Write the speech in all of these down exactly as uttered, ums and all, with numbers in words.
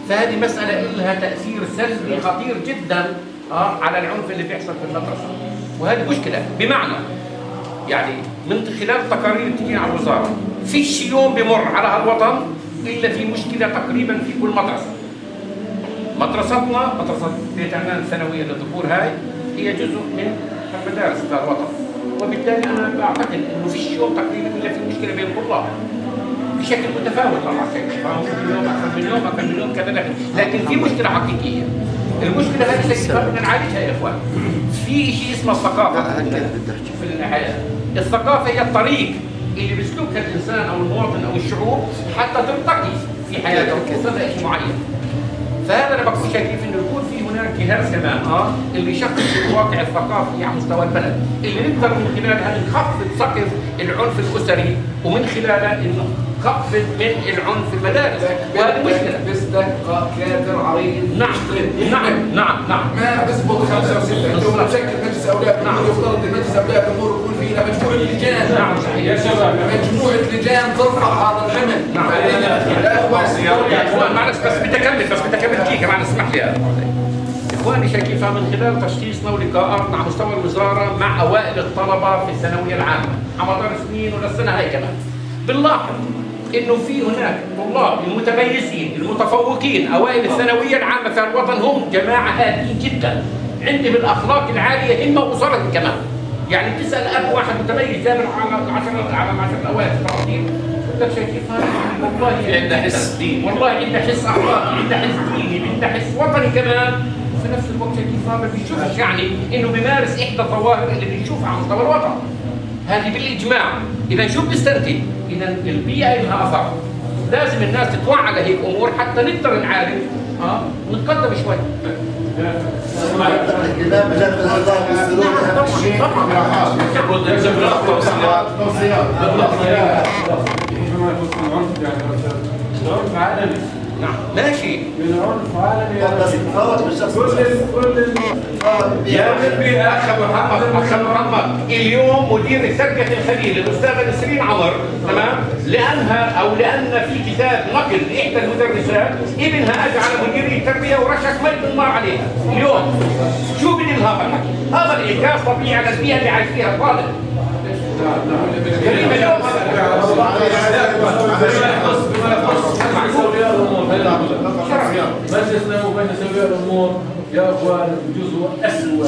فهذه مسألة لها تأثير سلبي خطير جدا اه على العنف اللي بيحصل في المدرسة، وهذه مشكلة. بمعنى يعني من خلال تقارير بتجي على الوزارة فيش يوم بمر على هالوطن إلا في مشكلة تقريبا في كل مدرسة. مدرستنا مدرسة بيت عنان الثانوية للذكور هاي هي جزء من المدارس في الوطن، وبالتالي أنا بعتقد إنه فيش يوم تقريبا إلا في مشكلة بين الطلاب بشكل متفاوت. طبعا فهم يوم أكثر من يوم أكثر من يوم كذا، لكن لكن في مشكلة حقيقية. المشكلة هذه اللي بدنا نعالجها يا إخوان. في شيء اسمه الثقافة في الحياة. الثقافة هي الطريق اللي بيسلكها الإنسان أو المواطن أو الشعوب حتى ترتقي في حياته وتوصل لشيء معين. فهذا انا بكون شايف انه يكون في هناك جهاز كمان اه اللي يشخص الواقع الثقافي على مستوى البلد، اللي نقدر من خلالها نخفض سقف العنف الاسري، ومن خلالها انه نخفض من العنف في المدارس، وهذه مشكله. بس دقه كادر عريض. نعم نعم نعم نعم ما بزبط خمسه وسته. انتم بنشكل مجلس اولياء الامور، يفترض ان مجلس اولياء الامور يكون فينا مجموعه لجان. نعم صحيح يا شباب، مجموعه لجان ترفع هذا الحمل. نعم يا اخوان معلش بس بدي اكمل بس بدي اكمل دقيقه معلش اسمح لي. اخواني شايفها من خلال تشخيصنا ولقاءاتنا على مستوى الوزاره مع اوائل الطلبه في الثانويه العامه على مدار سنين وللسنه هاي كمان، بنلاحظ انه في هناك طلاب المتميزين المتفوقين اوائل الثانويه العامه في الوطن هم جماعه هادئين جدا، عندهم الاخلاق العاليه هم واسرهم كمان. يعني تسال اب واحد متميز جامع على عشرة على عشرة الاوائل في التعطيل، بدك شايفها والله عنده حس ديني، والله عنده حس اخلاقي، عنده حس ديني، عنده حس وطني كمان، وفي نفس الوقت شايفها ما بيشوفش يعني انه بيمارس احدى الظواهر اللي بنشوفها على مستوى الوطن. هذه بالاجماع. اذا شو بنستنتج؟ اذا البيئه لها اثر. لازم الناس تتوعى على هيك امور حتى نقدر نعالج اه ونتقدم شوي. الاهتمام بجانب الهدايا والسلوك اهم شيء. العنف عالمي. نعم ماشي. العنف عالمي. بس تفاوت بالشخص. كل كل يا ابني اخ محمد اخ محمد اليوم مدير شركه الخليل الاستاذه نسرين عمر تمام لانها او لان في كتاب نقل لاحدى المدرسات ابنها اجى على مدير التربيه ورشش مي النار عليها. اليوم شو بدي هذا الحكي؟ هذا الانعكاس طبيعي على البيئه اللي عايش فيها الطالب. مجلسنا ومجلس اولياء الامور يا اخوان جزء اسوء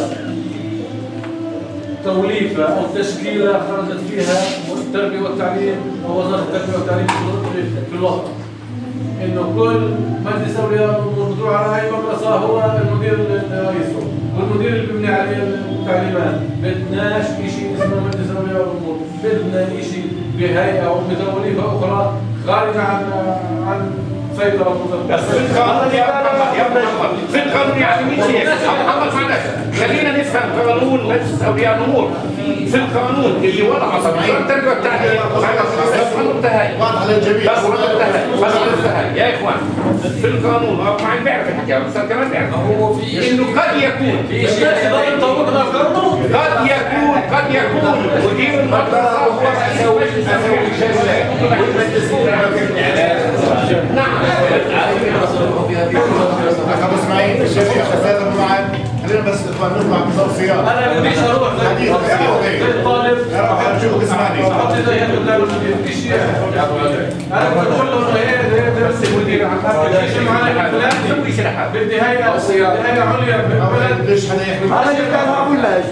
توليفه او تشكيله خرجت فيها التربيه والتعليم ووزاره التربيه والتعليم في الوطن. انه كل مجلس اولياء الامور بتروح على اي مدرسه هو المدير رئيسه والمدير اللي بيبني عليه التعليمات. بدناش شيء اسمه مجلس اولياء الامور، بدنا شيء بهيئه او بتوليفه اخرى خارجه عن عن سيطره بس في القانون يا محمد يا محمد في القانون يعني مين شيء؟ محمد معلش خلينا نفهم قانون مجلس اولياء الامور. في القانون اللي وضع وزاره التربيه والتعليم واضح على الجميع. بس بس يا اخوان في القانون ما بيعرف الحكي بس كمان بيعرف هو في انه قد يكون في شيء قد يكون قد يكون مدير المدرسه هو رئيس نعم. اخ اسماعيل الشيخ استاذ ابو معاذ خلينا بس اخوان نطلع بتوصيات. انا بديش اروح للطالب ارجوك اسمعني. احط زي قدام المدير في شيء انا بقول له هي درس المدير عن شيء معنا فلان بدي هيئه هيئه عليا بالبلد. ليش حدا يحمل؟ انا اللي كان اقول لك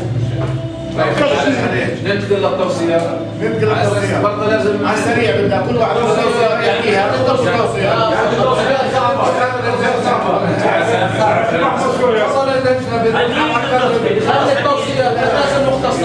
ننتقل للتوصيات. ننتقل للتوصيات. برضه لازم على السريع بدنا كل واحد توصيات يحكيها. نقدر توصيات. يعني التوصيات صعبه صعبه. وصل اللجنه بهذه التوصيات لازم مختصه.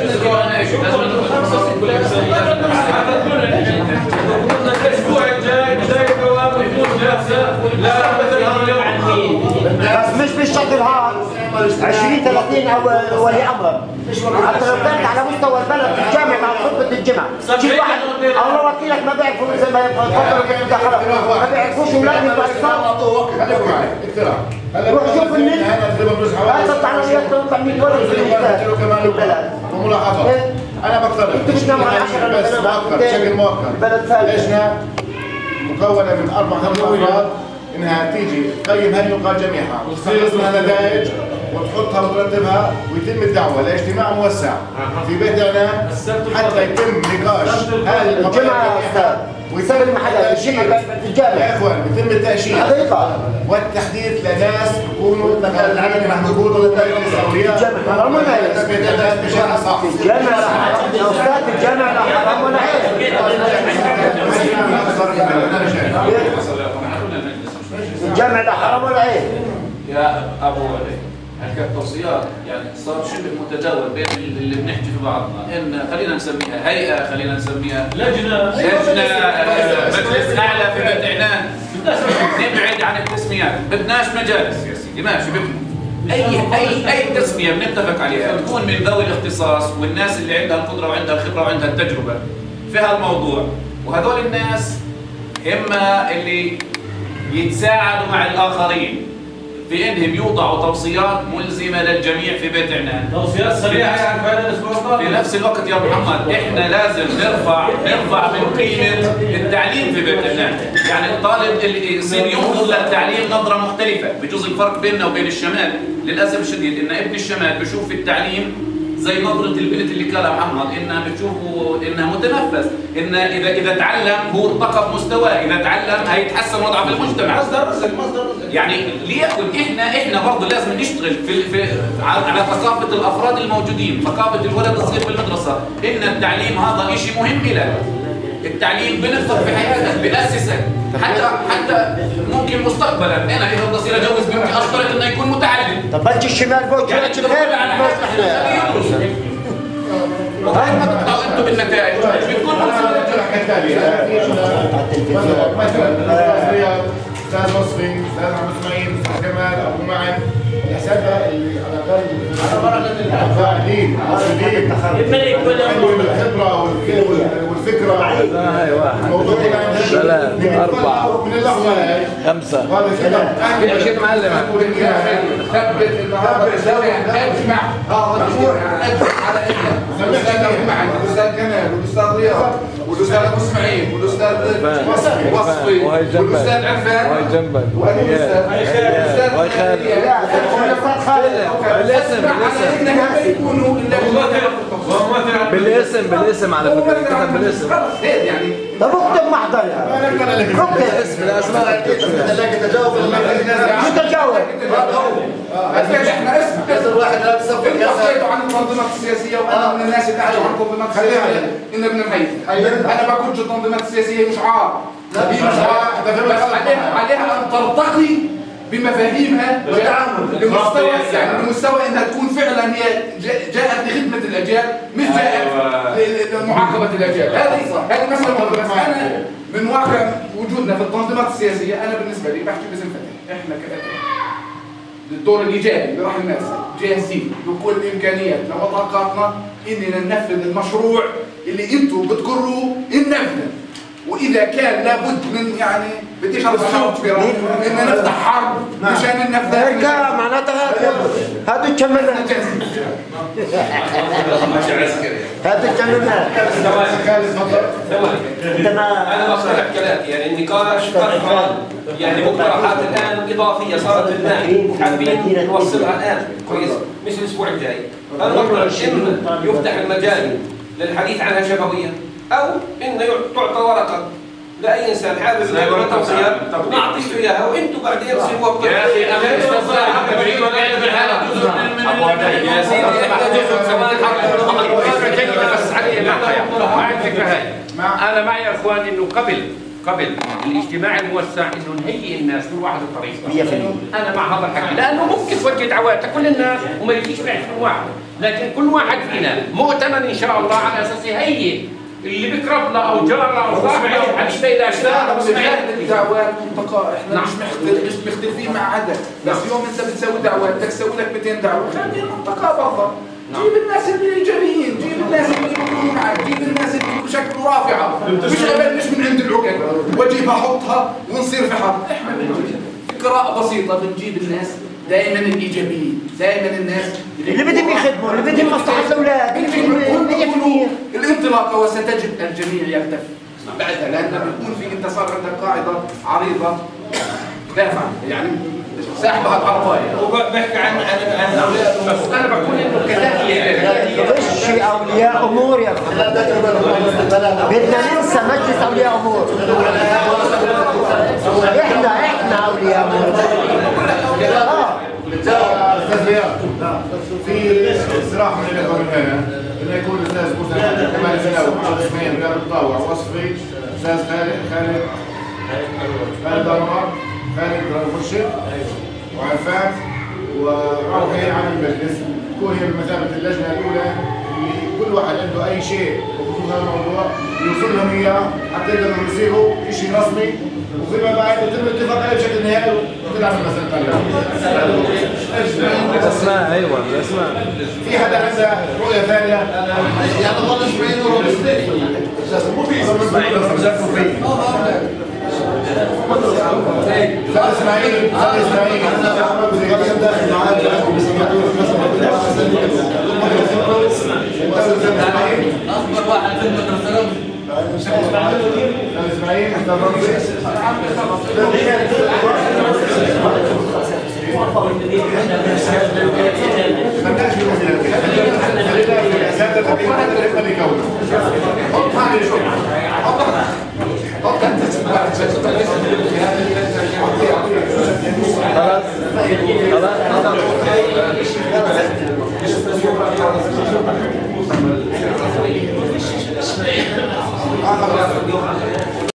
الاسبوع الجاي بدايه دوام تكون جاهزه. لا بس مش بالشكل هذا عشرين ثلاثين او ولي امر. حتى لو كانت على مستوى البلد في الجامع مع خطبه الجمعه شيء واحد الله وكيلك ما بيعرفوا زي ما يفضلوا ما بيعرفوش اولادهم يتصرفوا. خليكم معي اقتراح. روح شوف النت هذا الطعنويات تطلع مية ولد في البلد وملاحظات. انا بقترح انت مش ناوي على عشرة بس مؤقت بشكل مؤقت. بلد ثالث لجنه مكونه من اربع خمس افراد انها تيجي تقيم هاي النقاط جميعها وتخلص منها نتائج وتحطها وترتبها ويتم الدعوه لاجتماع موسع في بيت اعلام حتى يتم نقاش هذه القضايا ويتم التأشير يا اخوان يتم التأشير والتحديد لناس يكونوا العلم محدود للمجلس اولياء حرام ولا عيب؟ الجامع استاذ الجامع لا حرام ولا عيب؟ الجامع لا حرام ولا عيب؟ يا ابو علي هلك التوصيات يعني صار شبه متداول بين اللي بنحكي في بعضنا ان خلينا نسميها هيئه خلينا نسميها لجنه لجنه مجلس اعلى في بيت عنان نبعد عن التسميات بدناش مجالس يا سيدي ماشي بكم اي اي اي تسميه بنتفق عليها تكون من ذوي الاختصاص والناس اللي عندها القدره وعندها الخبره وعندها التجربه في هالموضوع وهذول الناس هم اللي يتساعدوا مع الاخرين في انهم يوضعوا توصيات ملزمه للجميع في بيت عنان. توصيات سريعه يعني في هذا الاسبوع القادم. في نفس الوقت يا محمد احنا لازم نرفع نرفع من قيمه التعليم في بيت عنان، يعني الطالب اللي يصير ينظر للتعليم نظره مختلفه، بجوز الفرق بيننا وبين الشمال للاسف الشديد ان ابن الشمال بشوف التعليم زي نظرة البنت اللي قالها محمد انها بتشوفه انها متنفس، ان اذا اذا تعلم هو ارتقى بمستواه، اذا تعلم هيتحسن وضعه في المجتمع. مصدر رزق مصدر رزق. يعني ليكن احنا احنا برضه لازم نشتغل في في على ثقافة الافراد الموجودين، ثقافة الولد الصغير في المدرسة، ان التعليم هذا شيء مهم له. التعليم بنفذ في حياتك، بأسسك، حتى حتى ممكن مستقبلا انا اذا بدي اصير اتجوز بنتي اشترط انه يكون متعلم. طب بنتي الشمال بوجه يعني الغير على حسب وهي ما تقطعوا انتم بالنتائج بتكون استاذ وصفي، استاذ عبد اسماعيل، استاذ كمال، ابو معن، الاساتذه اللي على الاقل القائدين المسؤولين عندهم الخبره والفكره الموضوع ثلاث اربعه من اللحظه هاي خمسه وهذا ثقه عشرين معلم ثبت المهاره اجمع على الاستاذ كمال والاستاذ رياض والاستاذ ابو اسماعيل والاستاذ وصفي والاستاذ عفان وهي جنبك والاستاذ وهي خالد بالاسم بالاسم بالاسم على فكره كتب بالاسم يعني طب اكتب محضر يا اكتب اسم الاسماء تجاوب متجاوب احنا اسمع كذا الواحد لا تصفق حكيتوا عن التنظيمات السياسيه وانا من الناس اللي اعرف عن التنظيمات السياسيه ان ابن المحيط انا ما كنتش التنظيمات السياسيه مش عار هي مش عار عليها ان ترتقي بمفاهيمها لمستوى يعني لمستوى انها تكون فعلا هي جاءت لخدمه الاجيال مش جاءت لمعاقبه الاجيال. هذه هذه مساله مهمه. بس انا من واقع وجودنا في التنظيمات السياسيه انا بالنسبه لي بحكي باسم فتح احنا كفتح الدور الايجابي اللي راح نمارسه جاهزين بكل امكانياتنا وطاقاتنا اننا ننفذ المشروع اللي انتم بتقروا ننفذه، واذا كان لابد من يعني بديش ارفع ان نفتح حرب مشان ننفذها معناتها هاتوا تكملنا هاتوا تكملنا انا بصرح كلامي يعني النقاش فتره يعني مقترحات الان اضافيه صارت لنا حابين نوصلها الان كويس مش الاسبوع الجاي. انا بقترح اما يفتح المجال للحديث عنها شفويا او انه تعطى ورقه لاي انسان حابب يعمل توصيات نعطيه اياها وانتم بعدين تصيروا وقت يا اخي انا مش صاحب بعيد وقاعد بالحاله جزء من من يا سيدي احنا جزء كمان حق بس علي معي الفكره هاي. انا معي يا اخوان انه قبل قبل الاجتماع الموسع انه نهيئ الناس كل واحد الطريقه. انا مع هذا الحكي لانه ممكن توجه دعوات لكل الناس وما يجيش في عشرين واحد، لكن كل واحد فينا مؤتمن ان شاء الله على اساس يهيئ اللي بكرهنا او جارنا او صاحبنا او حبيبه الى اخره. الدعوات منطقه احنا مش مش مختلفين مع عدد، بس يوم انت بتسوي دعوات بدك تسوي لك مئتين دعوه خلي المنطقه برضه جيب الناس اللي ايجابيين، جيب الناس اللي بيكونوا معك، جيب الناس اللي بشكل رافعه مش ابد مش من عند العقل واجيب احطها ونصير في حرب. احنا بنجيب فكره بسيطه بنجيب الناس دائما الايجابيين، دائما الناس اللي بدهم يخدموا اللي بدهم مصلحه الاولاد الانطلاقه وستجد الجميع يلتف بعدها لان بيكون في انت صار عندك قاعده عريضه دافع يعني ساحبها العربايه. هو بحكي عن عن عن اولياء الامور. انا بقول انه كذلك غش اولياء امور يا محمد. بدنا ننسى مجلس اولياء امور. احنا احنا اولياء امور. اه استاذ رياض في اقتراح من الاخوه من هنا انه يكون الاستاذ موسى كمال الزناوي محمد اسماعيل رياض الطاوع وصفي استاذ خالد خالد خالد انور خالد مرشد وعفان وروحي عن المجلس تكون هي بمثابه اللجنه الاولى اللي كل واحد عنده اي شيء بخصوص هذا الموضوع يوصل لهم اياه حتى يقدروا يصيروا شيء رسمي وفيما بعد يتم الاتفاق عليه بشكل نهائي وتلعب المسألة الثانية. اسماء ايوه اسماء. في حدا عنده رؤية ثانية؟ يعني ظل اسماعيل ورمزي. مو في اسماعيل ورمزي. استاذ اسماعيل استاذ اسماعيل انا داخل معاك اكبر واحد في المدرسه استاذ اسماعيل استاذ رمزي خلناش في المسألة خلينا في الأساتذة تبين هذا اللي نبي نكونه حط هذه شوي حط حط انت خلاص خلاص